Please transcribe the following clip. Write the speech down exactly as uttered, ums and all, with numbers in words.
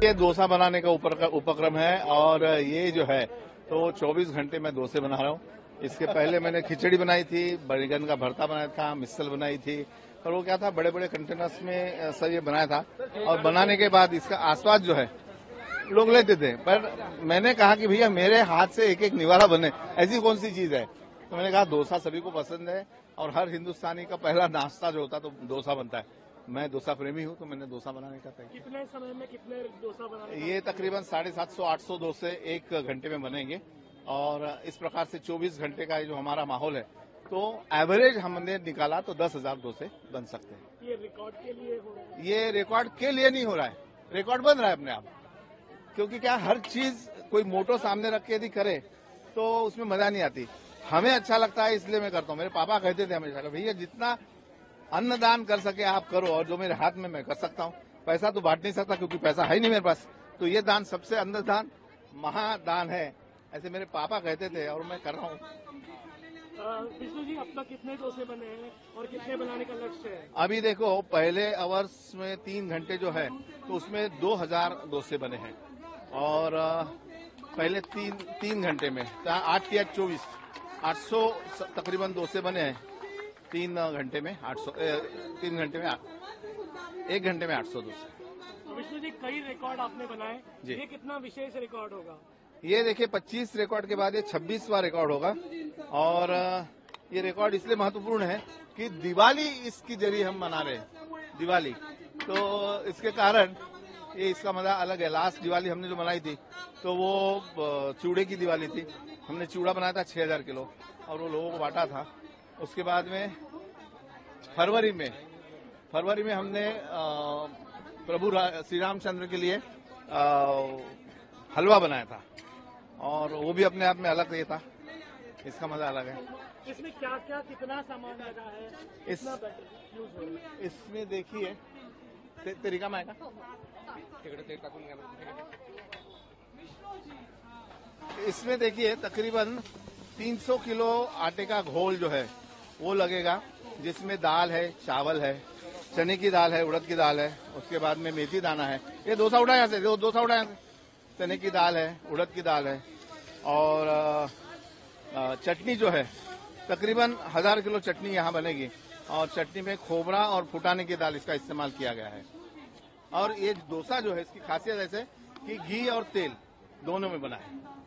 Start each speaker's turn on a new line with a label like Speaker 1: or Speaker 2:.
Speaker 1: ये डोसा बनाने का उपक्रम है और ये जो है तो चौबीस घंटे में डोसे बना रहा हूँ। इसके पहले मैंने खिचड़ी बनाई थी, बैगन का भरता बनाया था, मिसल बनाई थी और वो क्या था बड़े बड़े कंटेनर्स में सब ये बनाया था। और बनाने के बाद इसका आस्वाद जो है लोग लेते थे, पर मैंने कहा कि भैया मेरे हाथ से एक एक निवाला बने, ऐसी कौन सी चीज है। तो मैंने कहा डोसा सभी को पसंद है और हर हिंदुस्तानी का पहला नाश्ता जो होता है तो डोसा बनता है। मैं डोसा प्रेमी हूँ तो मैंने डोसा बनाने का तय।
Speaker 2: कितने समय में कितने डोसा बनाने?
Speaker 1: ये तकरीबन साढ़े सात सौ आठ सौ डोसे एक घंटे में बनेंगे और इस प्रकार से चौबीस घंटे का जो हमारा माहौल है तो एवरेज हमने निकाला तो दस हजार डोसे बन सकते हैं।
Speaker 2: ये रिकॉर्ड के लिए हो रहा है?
Speaker 1: ये रिकॉर्ड के लिए नहीं हो रहा है, रिकॉर्ड बन रहा है अपने आप। क्योंकि क्या हर चीज कोई मोटो सामने रख के यदि करे तो उसमें मजा नहीं आती। हमें अच्छा लगता है इसलिए मैं करता हूँ। मेरे पापा कहते थे हमेशा भैया जितना अन्नदान कर सके आप करो और जो मेरे हाथ में मैं कर सकता हूँ। पैसा तो बांट नहीं सकता क्योंकि पैसा है नहीं मेरे पास, तो ये दान सबसे अन्नदान महादान है, ऐसे मेरे पापा कहते थे और मैं कर रहा हूँ।
Speaker 2: विष्णु जी, अब तक कितने डोसे बने हैं और कितने बनाने का लक्ष्य है? अभी
Speaker 1: देखो पहले अवर्स में तीन घंटे जो है तो उसमें दो हजार डोसे बने हैं और पहले तीन तीन घंटे में आठ या चौबीस आठ सौ तकरीबन डोसे बने हैं। तीन घंटे में आठ सौ तीन घंटे में एक घंटे में आठ सौ डोसे।
Speaker 2: विष्णु जी, कई रिकॉर्ड आपने बनाए, ये कितना विशेष रिकॉर्ड होगा?
Speaker 1: ये देखिए पच्चीस रिकॉर्ड के बाद ये छब्बीसवां रिकॉर्ड होगा और ये रिकॉर्ड इसलिए महत्वपूर्ण है कि दिवाली इसकी जरिए हम मना रहे हैं दिवाली, तो इसके कारण ये इसका मजा अलग है। लास्ट दिवाली हमने जो मनाई थी तो वो चूड़े की दिवाली थी। हमने चूड़ा बनाया था छह हजार किलो और वो लोगों को बांटा था। उसके बाद में फरवरी में फरवरी में हमने प्रभु श्री रामचंद्र के लिए हलवा बनाया था और वो भी अपने आप में अलग ये था, इसका मजा अलग है।
Speaker 2: इसमें क्या क्या कितना सामान लगा है?
Speaker 1: इस, इसमें देखिए ते, तरीका में आएगा। इसमें देखिए तकरीबन तीन सौ किलो आटे का घोल जो है वो लगेगा, जिसमें दाल है, चावल है, चने की दाल है, उड़द की दाल है, उसके बाद में मेथी दाना है। ये डोसा उड़ा यहाँ से, डोसा उड़ा यहाँ से। चने की दाल है, उड़द की दाल है और चटनी जो है तकरीबन हजार किलो चटनी यहाँ बनेगी और चटनी में खोबरा और फुटाने की दाल इसका इस्तेमाल किया गया है। और ये डोसा जो है इसकी खासियत ऐसे कि घी और तेल दोनों में बना है।